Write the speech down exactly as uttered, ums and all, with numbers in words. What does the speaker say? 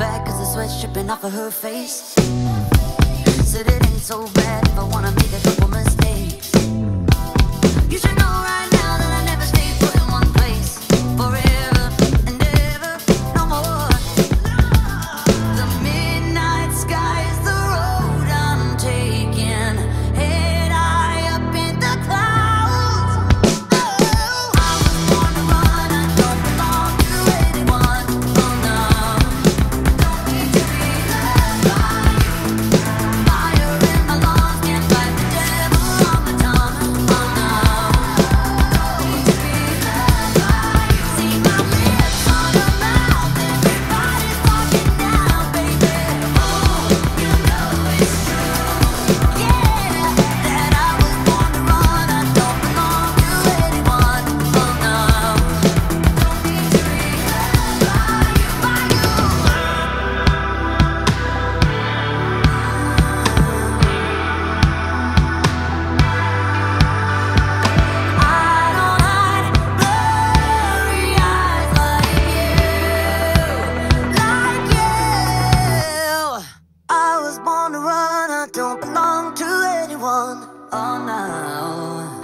back cause the sweat's dripping off of her face. Said it ain't so bad if I wanna make a couple mistakes. You should know right now that I never stay put in one place forever and ever, no more. The midnight sky is the road I'm taking, head high up in the clouds. Oh, I was born to run, I don't belong to anyone. Oh no, don't need to be loved by you. Fire in my lungs, can't fight the devil on my tongue. Oh no, don't need to be loved by you. See my lips on your mouth, everybody's talking now, baby. Oh, you know it's true, yeah, that I was born to run, I don't belong to anyone. Oh no, don't need to be loved by you, by you. I don't hide blurry eyes like you, like you. I was born to run, I don't belong to anyone. Oh no.